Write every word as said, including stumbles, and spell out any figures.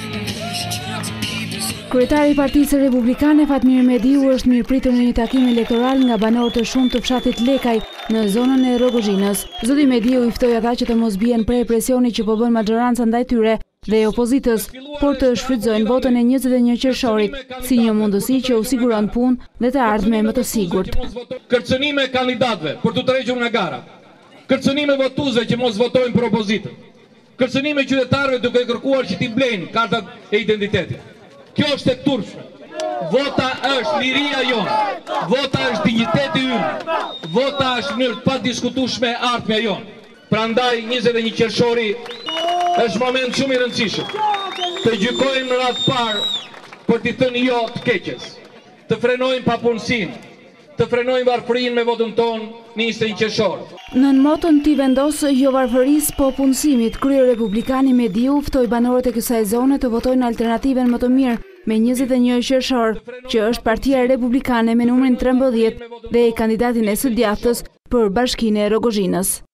Kryetari i Partisë Republikane Fatmir Mediu është mirëpritur në një takim elektoral nga banorët të shumtë të fshatit Lekaj në zonën e Rogozhinës. Zoti Mediu i ftoi ata që të mos bien prej presionit që po bën maxhoranca ndaj tyre dhe opozitës, por të shfrytëzojnë votën e njëzet e një qershorit si një mundësi që u siguron punë dhe të ardhme më të sigurt. Kërcënime kandidatëve për të tërhequr nga gara. Kërcënime votuesve që mos votojnë për opozitën. Kërcënime qytetarëve duke kërkuar që t'i blejnë kartat e identitetit. Kjo është e turpshme. Vota është liria jonë. Vota është dinjiteti ynë. Vota është mënyrë pa diskutueshme e ardhmja jonë. Prandaj njëzet e një qershori është moment shumë i rëndësishëm. Të gjykojmë në radhë parë për t'i thënë jo të keqes. Të frenojmë papunësinë. Të frenojmë varfërinë me votën tonë në njëzet e një qershor. Nën motën t'i vendosë jo varfërisë po punësimit, krye republikani Mediu ftoi banorët e kësaj zone të votojnë alternativen më të mirë me njëzet e një qershor, që është Partia Republikane me numrin trembëdhjetë dhe kandidatin e së djathtës për Bashkinë e Rogozhinës.